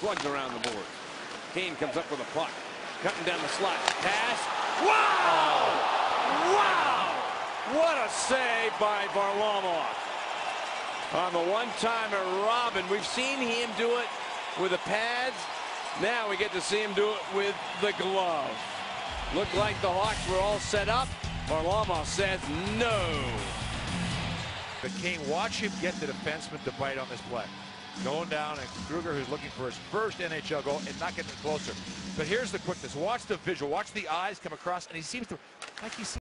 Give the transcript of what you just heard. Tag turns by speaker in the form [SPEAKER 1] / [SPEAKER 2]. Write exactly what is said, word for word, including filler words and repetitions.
[SPEAKER 1] slugs around the board. Kane comes up with a puck. Cutting down the slot. Pass. Wow! Wow! What a save by Varlamov. On the one-timer, Robin. We've seen him do it with the pads. Now we get to see him do it with the glove. Looked like the Hawks were all set up. Varlamov says no.
[SPEAKER 2] But Kane, watch him get the defenseman to bite on this play. Going down, and Kruger, who's looking for his first N H L goal, and not getting closer. But here's the quickness. Watch the visual. Watch the eyes come across, and he seems to, like he seems